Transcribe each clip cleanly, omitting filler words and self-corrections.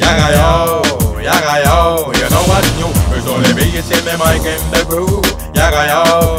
yaga yo, you know what's new. It's only me, you see me, Mike in the crew. Yaga yo,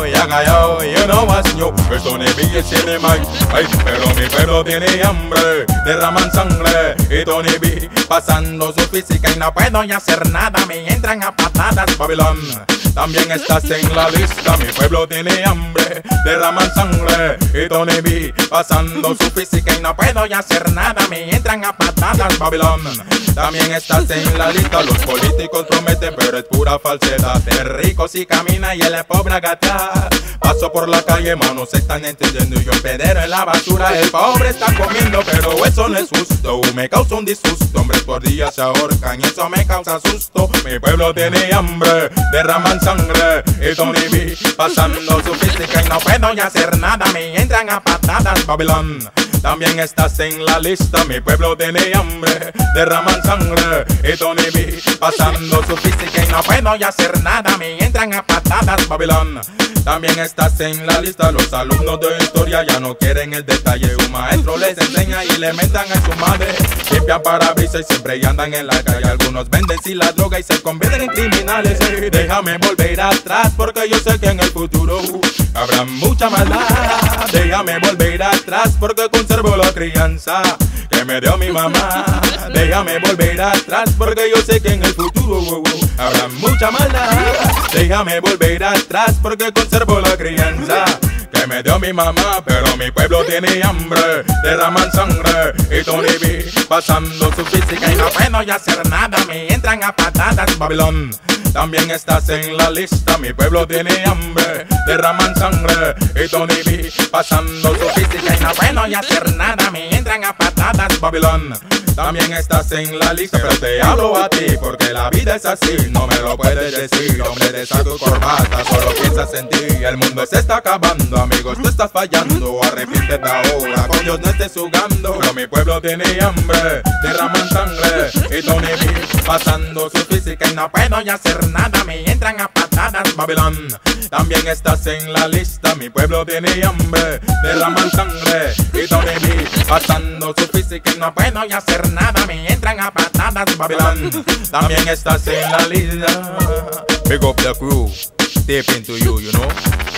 you know what's new. It's only me, you see me, Mike. Ay, pero mi pueblo tiene hambre, derraman sangre y Tony B pasando su física y no puedo ya hacer nada, me entran a patadas, Babilón. También estás en la lista, mi pueblo tiene hambre, derraman sangre y Tony B pasando su física y no puedo ya hacer nada, me entran a patadas, Babilón. También estás en la lista, los políticos prometen pero es pura falsedad. El rico sí camina y el pobre agacha. Paso por la calle, manos se están entendiendo y yo pedero en la basura. El pobre está comiendo pero eso no es justo, me causa un disgusto. Hombres por día se ahorcan y eso me causa susto. Mi pueblo tiene hambre, derraman sangre y Tony B pasando su física y no puedo ya hacer nada, me entran a patadas, Babilón. También estás en la lista, mi pueblo tiene hambre, derraman sangre y Tony B pasando su física y no puedo ya hacer nada, me entran a patadas, Babilón. También estás en la lista, los alumnos de historia ya no quieren el detalle. Un maestro les enseña y le mentan a su madre. Limpian parabrisas y siempre andan en la calle. Algunos venden si la droga y se convierten en criminales. Déjame volver atrás porque yo sé que en el futuro habrá mucha maldad. Déjame volver atrás porque conservo la crianza que me dio mi mamá. Déjame volver atrás porque yo sé que en el futuro habrá mucha maldad. Déjame volver atrás porque conservo la crianza que me dio mi mamá. Pero mi pueblo tiene hambre, derraman sangre y Tony B pasando su física y no puedo ya hacer nada, me entran a patadas, Babilón. También estás en la lista, mi pueblo tiene hambre, derraman sangre y Tony B pasando su física y no puedo ya hacer nada, me entran a patadas, Babilón. También estás en la lista, pero te hablo a ti porque la vida es así, no me lo puedes decir. Hombre de tu corbata, solo piensas en ti. El mundo se está acabando, amigos, tú estás fallando. Arrepiéntete ahora, con Dios no estés jugando. Pero mi pueblo tiene hambre, derraman sangre y Tony B pasando su física y no puedo ya hacer nada, me entran a patadas, Babilón. También estás en la lista, mi pueblo tiene hambre, derraman sangre y Tony B pasando su física y no puedo ya hacer nada, me entran a patadas, Babilón. También estás en la lista. Big up the crew, deep into you, you know.